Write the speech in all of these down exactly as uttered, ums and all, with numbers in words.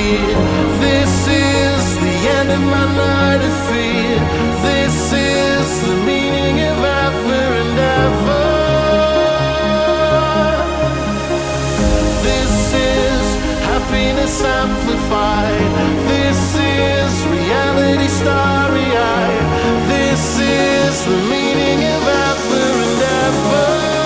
here. This is the end of my night of fear. This is the meaning of ever and ever. This is happiness amplified. This is reality starry-eyed. This is the meaning of ever and ever.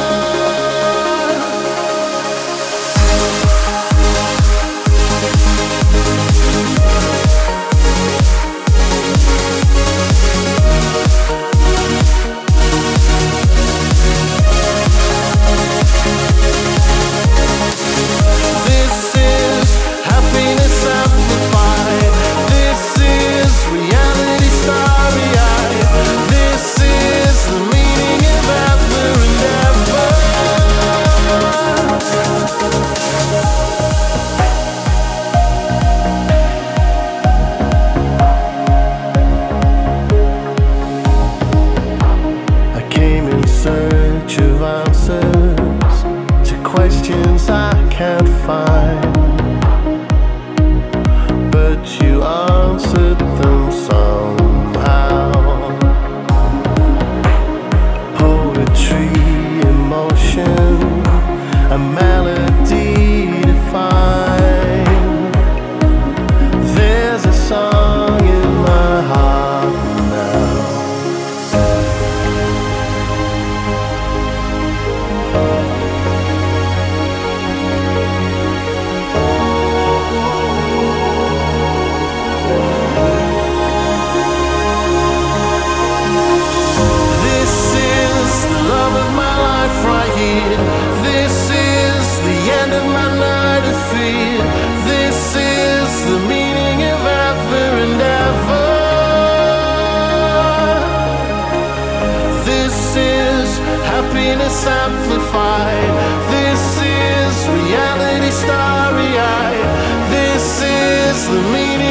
Search of answers to questions I can't find, but you answered them somehow. Poetry, emotion, a melody defined. There's a song in my heart now. Right here. This is the end of my night of fear. This is the meaning of ever and ever. This is happiness amplified. This is reality starry-eyed. This is the meaning